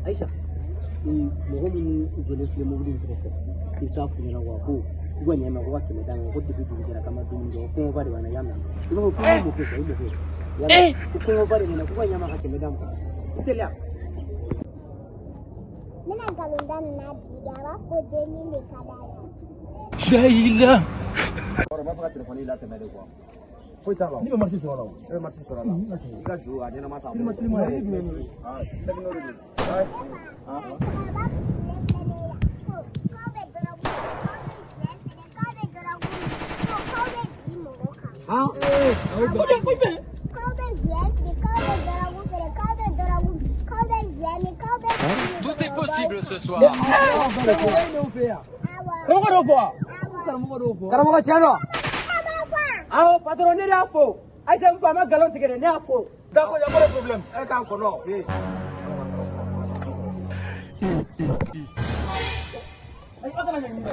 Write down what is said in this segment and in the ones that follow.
Aisha muhomin jele fle mugudi troko itafu na wako kwa nyama kwa kimedanga kwa tibu kujira kama bingo kwa bari wana yama ibo kwa mo pesa ibo pesa kwa bari na kwa nyama kwa kimedanga itelia mina galundana na bigawa ko deni le kadaya Daila ora ba fakati kwa ila temele kwa foi tava Niko marsi sora marsi sora la ika ju ajena mata Tilma technology Tout est possible ce soir. Karamo chano ao patron ni afo aisha mfama galon tigere ni afo Dako ya mole problem e kan ko no Ay pata na nyingi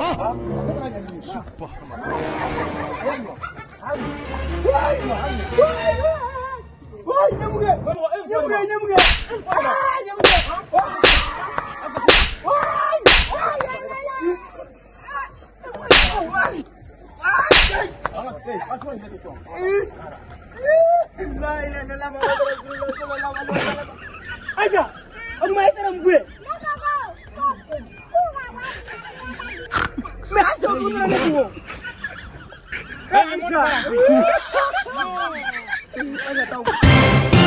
Aisha aku mai terang gue me haso ku na ku Aisha Aisha tahu